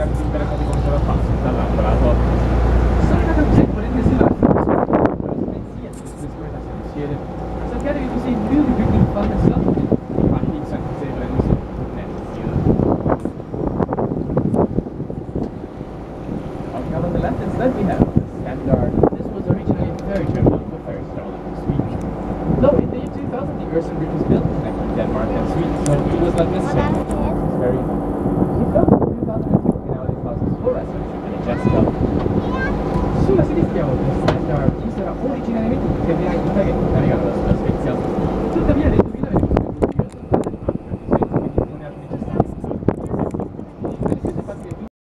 che tutte le cose come se la passo dall'altro lato. Sono così, volete si va. Sappiate che tu sei really big fan del salto. Infatti, sempre se prendi su. On the left instead we have the standard. This was originally a ferry terminal for ferries traveling to Sweden. Though in the year 2000 the Øresund Bridge was built connecting Denmark and Sweden, so it was not necessary. It's very he built in 2002 and now it houses four restaurants and a jet club. Sulla sinistra abbiamo the standard, chi sarà originariamente il terminale di Copenhagen, navigando verso la Svezia. Tuttavia